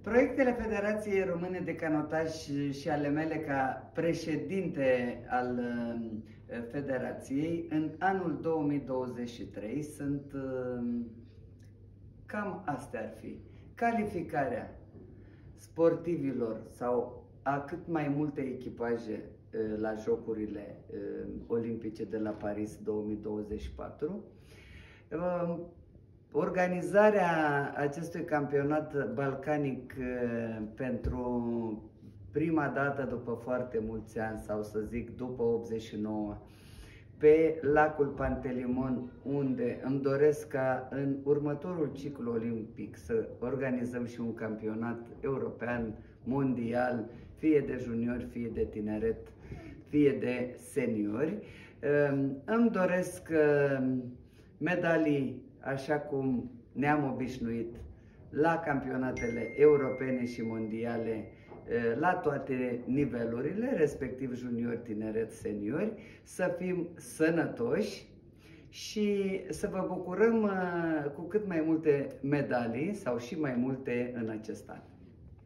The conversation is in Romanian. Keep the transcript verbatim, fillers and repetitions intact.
Proiectele Federației Române de Canotaj și ale mele ca președinte al Federației în anul două mii douăzeci și trei sunt cam astea ar fi. Calificarea sportivilor sau a cât mai multe echipaje la Jocurile Olimpice de la Paris două mii douăzeci și patru, organizarea acestui campionat balcanic pentru prima dată după foarte mulți ani, sau să zic după optzeci și nouă, pe lacul Pantelimon, unde îmi doresc ca în următorul ciclu olimpic să organizăm și un campionat european, mondial, fie de juniori, fie de tineret, fie de seniori. Îmi doresc medalii așa cum ne-am obișnuit la campionatele europene și mondiale, la toate nivelurile, respectiv juniori, tineret, seniori, să fim sănătoși și să vă bucurăm cu cât mai multe medalii sau și mai multe în acest an.